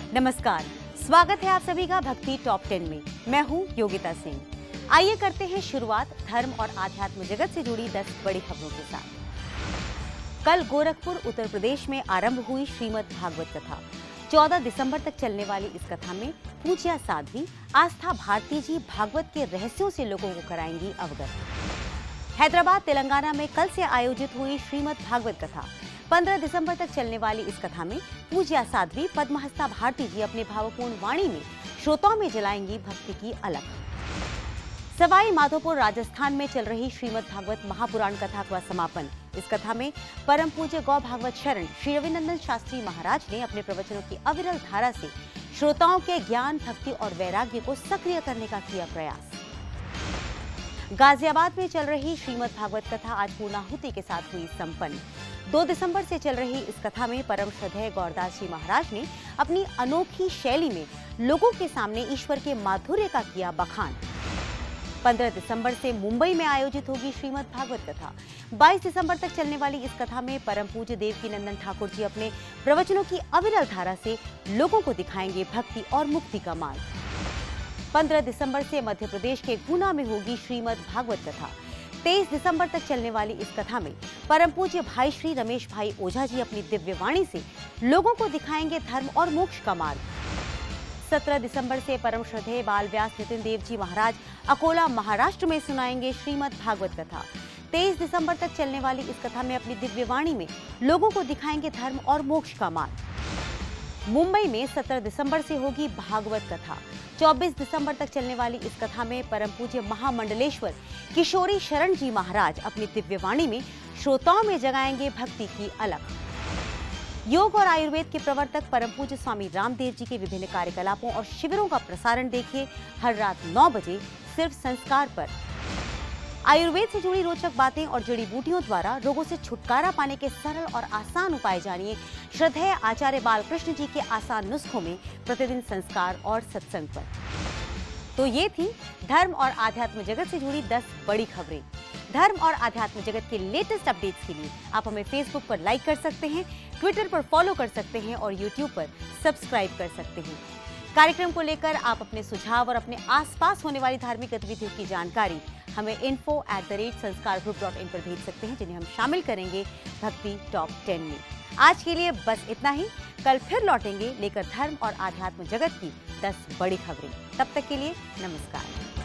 नमस्कार, स्वागत है आप सभी का भक्ति टॉप 10 में। मैं हूं योगिता सिंह। आइए करते हैं शुरुआत धर्म और आध्यात्म जगत से जुड़ी 10 बड़ी खबरों के साथ। कल गोरखपुर उत्तर प्रदेश में आरंभ हुई श्रीमद् भागवत कथा। 14 दिसंबर तक चलने वाली इस कथा में पूज्या साध्वी आस्था भारती जी भागवत के रहस्यों से लोगों को कराएंगी अवगत। हैदराबाद तेलंगाना में कल से आयोजित हुई श्रीमद् भागवत कथा। 15 दिसंबर तक चलने वाली इस कथा में पूज्या साध्वी पद्महस्ता भारती जी अपने भावपूर्ण वाणी में श्रोताओं में जलाएंगी भक्ति की अलख। सवाई माधोपुर राजस्थान में चल रही श्रीमद् भागवत महापुराण कथा का समापन। इस कथा में परम पूज्य गौ भागवत शरण श्री रविनंदन शास्त्री महाराज ने अपने प्रवचनों की अविरल धारा से श्रोताओं के ज्ञान, भक्ति और वैराग्य को सक्रिय करने का किया प्रयास। गाजियाबाद में चल रही श्रीमद् भागवत कथा आज पूर्णाहुति के साथ हुई संपन्न। 2 दिसंबर से चल रही इस कथा में परम श्रद्धेय गौरदास जी महाराज ने अपनी अनोखी शैली में लोगों के सामने ईश्वर के माधुर्य का किया बखान। 15 दिसंबर से मुंबई में आयोजित होगी श्रीमद् भागवत कथा। 22 दिसंबर तक चलने वाली इस कथा में परम पूज्य देवकीनंदन ठाकुर जी अपने प्रवचनों की अविरल धारा से लोगों को दिखाएंगे भक्ति और मुक्ति का मार्ग। 15 दिसंबर से मध्य प्रदेश के गुना में होगी श्रीमद् भागवत कथा। 23 दिसंबर तक चलने वाली इस कथा में परम पूज्य भाई श्री रमेश भाई ओझा जी अपनी दिव्य वाणी से लोगों को दिखाएंगे धर्म और मोक्ष का मार्ग। 17 दिसंबर से परम श्रद्धेय बाल व्यास नितिन देव जी महाराज अकोला महाराष्ट्र में सुनाएंगे श्रीमद् भागवत कथा। 23 दिसंबर तक चलने वाली इस कथा में अपनी दिव्य वाणी में लोगों को दिखाएंगे धर्म और मोक्ष का मार्ग। मुंबई में 17 दिसंबर से होगी भागवत कथा। 24 दिसंबर तक चलने वाली इस कथा में परम पूज्य महामंडलेश्वर किशोरी शरण जी महाराज अपनी दिव्य वाणी में श्रोताओं में जगाएंगे भक्ति की अलख। योग और आयुर्वेद के प्रवर्तक परम पूज्य स्वामी रामदेव जी के विभिन्न कार्यकलापों और शिविरों का प्रसारण देखिए हर रात 9 बजे सिर्फ संस्कार पर। आयुर्वेद से जुड़ी रोचक बातें और जड़ी बूटियों द्वारा रोगों से छुटकारा पाने के सरल और आसान उपाय जानिए श्रद्धेय आचार्य बालकृष्ण जी के आसान नुस्खों में प्रतिदिन संस्कार और सत्संग पर। तो ये थी धर्म और आध्यात्म जगत से जुड़ी 10 बड़ी खबरें। धर्म और आध्यात्म जगत के लेटेस्ट अपडेट्स के लिए आप हमें फेसबुक पर लाइक कर सकते हैं, ट्विटर पर फॉलो कर सकते हैं और यूट्यूब पर सब्सक्राइब कर सकते हैं। कार्यक्रम को लेकर आप अपने सुझाव और अपने आसपास होने वाली धार्मिक गतिविधियों की जानकारी हमें info@sanskaargroup.in पर भेज सकते हैं, जिन्हें हम शामिल करेंगे भक्ति टॉप 10 में। आज के लिए बस इतना ही। कल फिर लौटेंगे लेकर धर्म और आध्यात्म जगत की 10 बड़ी खबरें। तब तक के लिए नमस्कार।